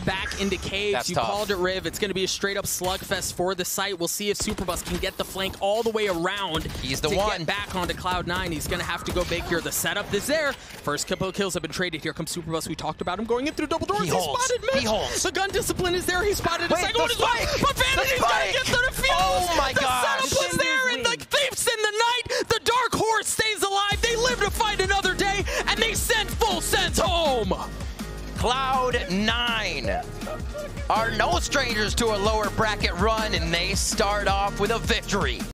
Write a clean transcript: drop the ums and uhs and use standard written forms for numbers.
back into caves. That's you tough. called it, Riv. It's going to be a straight-up slugfest for the site. We'll see if Superbus can get the flank all the way around. He's the to one. get back onto Cloud9. He's going to have to go big here. The setup is there. First couple of kills have been traded. Here comes Superbus. We talked about him going in through double doors. He spotted Mitch. He holds. The gun discipline is there. He spotted a second one as well. But Vanity's going to get the defuse. Oh my gosh. gosh. The setup was there, and the Thieves in the night. The Dark Horse stays alive. They live to fight another day, and they send full sends home. Cloud9 are no strangers to a lower bracket run, and they start off with a victory.